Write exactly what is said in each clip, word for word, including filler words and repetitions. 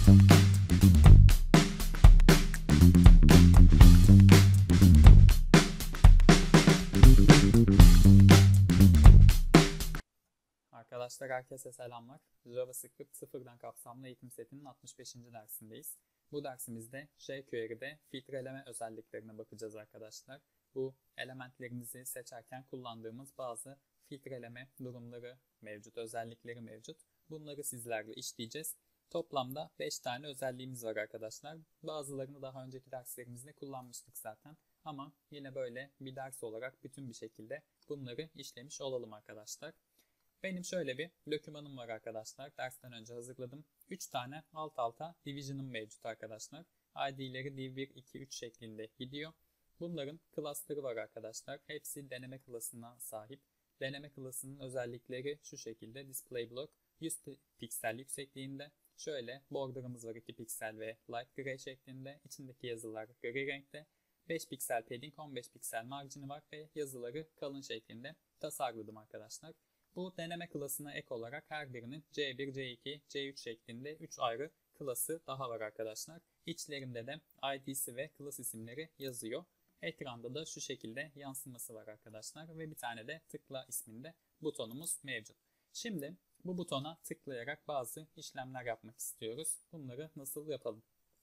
Arkadaşlar herkese selamlar. JavaScript sıfırdan kapsamlı eğitim setinin altmış beşinci dersindeyiz. Bu dersimizde jQuery'de filtreleme özelliklerine bakacağız arkadaşlar. Bu elementlerimizi seçerken kullandığımız bazı filtreleme durumları mevcut, özellikleri mevcut. Bunları sizlerle işleyeceğiz. Toplamda beş tane özelliğimiz var arkadaşlar. Bazılarını daha önceki derslerimizde kullanmıştık zaten. Ama yine böyle bir ders olarak bütün bir şekilde bunları işlemiş olalım arkadaşlar. Benim şöyle bir dokümanım var arkadaşlar. Dersten önce hazırladım. üç tane alt alta division'ım mevcut arkadaşlar. I D'leri div bir, iki, üç şeklinde gidiyor. Bunların class'ları var arkadaşlar. Hepsi deneme klasına sahip. Deneme klasının özellikleri şu şekilde. Display block yüz piksel yüksekliğinde. Şöyle border'ımız var iki piksel ve light gray şeklinde. İçindeki yazılar gri renkte. beş piksel padding, on beş piksel marjini var ve yazıları kalın şeklinde tasarladım arkadaşlar. Bu deneme klasına ek olarak her birinin C bir, C iki, C üç şeklinde üç ayrı klası daha var arkadaşlar. İçlerinde de I D'si ve klas isimleri yazıyor. Ekranda da şu şekilde yansıması var arkadaşlar ve bir tane de tıkla isminde butonumuz mevcut. Şimdi bu butona tıklayarak bazı işlemler yapmak istiyoruz. Bunları nasıl yapalım?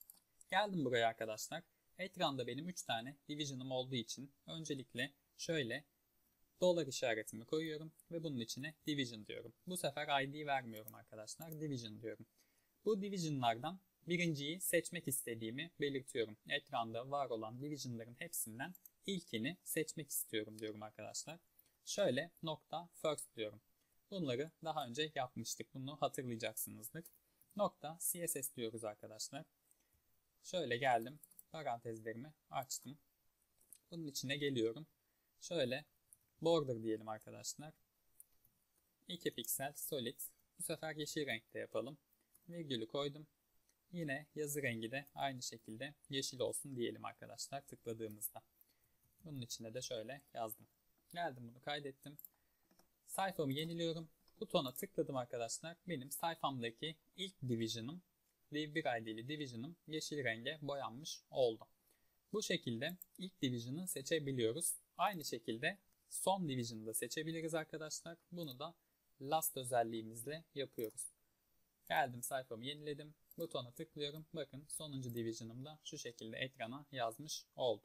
Geldim buraya arkadaşlar. Ekranda benim üç tane division'ım olduğu için öncelikle şöyle dolar işaretimi koyuyorum ve bunun içine division diyorum. Bu sefer I D vermiyorum arkadaşlar. Division diyorum. Bu division'lardan birinciyi seçmek istediğimi belirtiyorum. Ekranda var olan division'ların hepsinden ilkini seçmek istiyorum diyorum arkadaşlar. Şöyle nokta first diyorum. Bunları daha önce yapmıştık. Bunu hatırlayacaksınızdır. Nokta C S S diyoruz arkadaşlar. Şöyle geldim. Parantezlerimi açtım. Bunun içine geliyorum. Şöyle border diyelim arkadaşlar. iki piksel solid. Bu sefer yeşil renkte yapalım. Virgülü koydum. Yine yazı rengi de aynı şekilde yeşil olsun diyelim arkadaşlar tıkladığımızda. Bunun içine de şöyle yazdım. Geldim bunu kaydettim. Sayfamı yeniliyorum. Butona tıkladım arkadaşlar. Benim sayfamdaki ilk division'ım, div bir I D'li division'ım yeşil renge boyanmış oldu. Bu şekilde ilk division'ı seçebiliyoruz. Aynı şekilde son division'ı da seçebiliriz arkadaşlar. Bunu da last özelliğimizle yapıyoruz. Geldim sayfamı yeniledim. Butona tıklıyorum. Bakın sonuncu division'ım da şu şekilde ekrana yazmış oldu.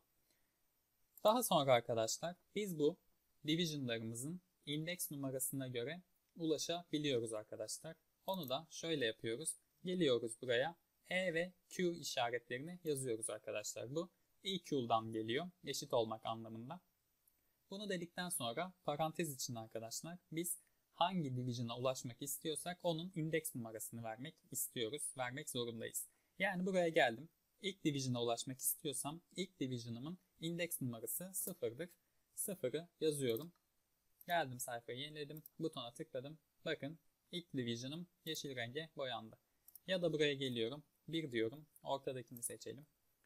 Daha sonra arkadaşlar biz bu division'larımızın indeks numarasına göre ulaşabiliyoruz arkadaşlar. Onu da şöyle yapıyoruz. Geliyoruz buraya. E ve Q işaretlerini yazıyoruz arkadaşlar. Bu equal'dan geliyor. Eşit olmak anlamında. Bunu dedikten sonra parantez için arkadaşlar biz hangi division'a ulaşmak istiyorsak onun indeks numarasını vermek istiyoruz. Vermek zorundayız. Yani buraya geldim. İlk division'a ulaşmak istiyorsam ilk division'ımın indeks numarası sıfırdır. sıfırı yazıyorum. Geldim sayfayı yeniledim. Butona tıkladım. Bakın ilk division'ım yeşil renge boyandı. Ya da buraya geliyorum. bir diyorum. Ortadakini seçelim.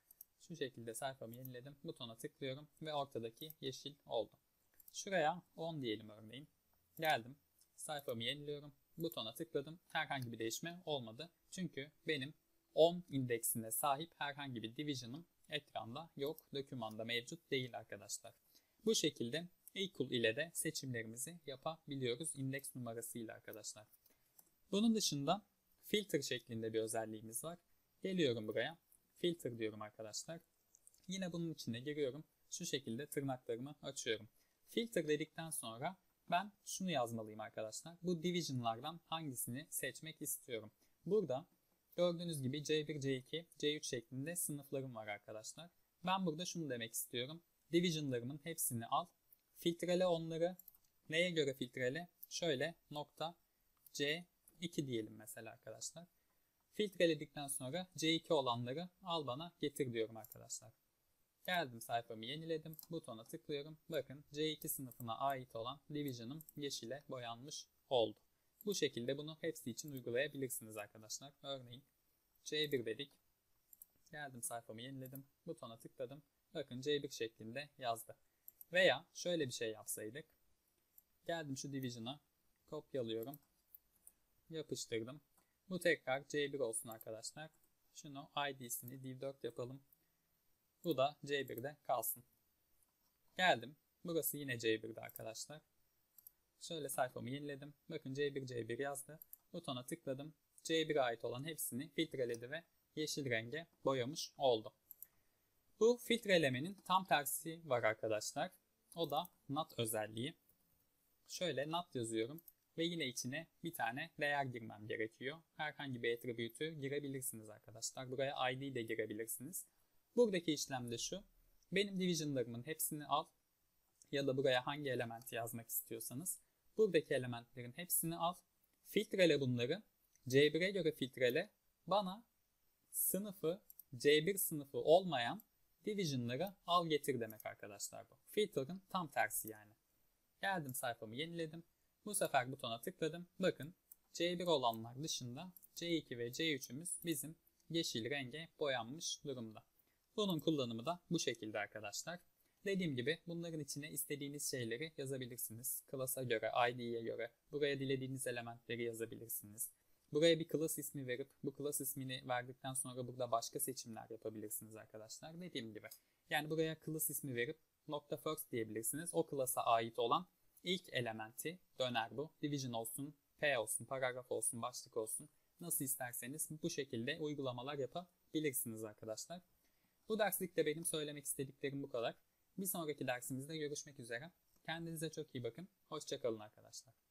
Şu şekilde sayfamı yeniledim. Butona tıklıyorum ve ortadaki yeşil oldu. Şuraya on diyelim örneğin. Geldim. Sayfamı yeniliyorum. Butona tıkladım. Herhangi bir değişme olmadı. Çünkü benim on indeksine sahip herhangi bir division'ım ekranda yok. Dokümanda mevcut değil arkadaşlar. Bu şekilde equal ile de seçimlerimizi yapabiliyoruz indeks numarasıyla arkadaşlar. Bunun dışında filter şeklinde bir özelliğimiz var. Geliyorum buraya. Filter diyorum arkadaşlar. Yine bunun içine giriyorum. Şu şekilde tırnaklarımı açıyorum. Filter dedikten sonra ben şunu yazmalıyım arkadaşlar. Bu division'lardan hangisini seçmek istiyorum? Burada gördüğünüz gibi C bir, C iki, C üç şeklinde sınıflarım var arkadaşlar. Ben burada şunu demek istiyorum. Division'larımın hepsini al. Filtrele onları. Neye göre filtrele? Şöyle nokta C iki diyelim mesela arkadaşlar. Filtreledikten sonra C iki olanları al bana getir diyorum arkadaşlar. Geldim sayfamı yeniledim. Butona tıklıyorum. Bakın C iki sınıfına ait olan division'ım yeşile boyanmış oldu. Bu şekilde bunu hepsi için uygulayabilirsiniz arkadaşlar. Örneğin C bir dedik. Geldim sayfamı yeniledim. Butona tıkladım. Bakın C bir şeklinde yazdı. Veya şöyle bir şey yapsaydık. Geldim şu division'a kopyalıyorum. Yapıştırdım. Bu tekrar C bir olsun arkadaşlar. Şunu I D'sini div dört yapalım. Bu da C bir'de kalsın. Geldim. Burası yine C bir'de arkadaşlar. Şöyle sayfamı yeniledim. Bakın C bir C bir yazdı. Butona tıkladım. C bir'e ait olan hepsini filtreledi ve yeşil renge boyamış oldu. Bu filtrelemenin tam tersi var arkadaşlar. O da not özelliği. Şöyle not yazıyorum ve yine içine bir tane değer girmem gerekiyor. Herhangi bir attribute'u girebilirsiniz arkadaşlar. Buraya I D de girebilirsiniz. Buradaki işlem de şu. Benim division'larımın hepsini al ya da buraya hangi elementi yazmak istiyorsanız buradaki elementlerin hepsini al. Filtrele bunları. C bir'e göre filtrele. Bana sınıfı C bir sınıfı olmayan division'ları al getir demek arkadaşlar bu. Filter'ın tam tersi yani. Geldim sayfamı yeniledim. Bu sefer butona tıkladım. Bakın C bir olanlar dışında C iki ve C üç'ümüz bizim yeşil renge boyanmış durumda. Bunun kullanımı da bu şekilde arkadaşlar. Dediğim gibi bunların içine istediğiniz şeyleri yazabilirsiniz. Class'a göre, I D'ye göre, buraya dilediğiniz elementleri yazabilirsiniz. Buraya bir class ismi verip bu class ismini verdikten sonra burada başka seçimler yapabilirsiniz arkadaşlar. Dediğim gibi. Yani buraya class ismi verip nokta first diyebilirsiniz. O class'a ait olan ilk elementi döner bu. Division olsun, P olsun, paragraf olsun, başlık olsun. Nasıl isterseniz bu şekilde uygulamalar yapabilirsiniz arkadaşlar. Bu derslikte benim söylemek istediklerim bu kadar. Bir sonraki dersimizde görüşmek üzere. Kendinize çok iyi bakın. Hoşça kalın arkadaşlar.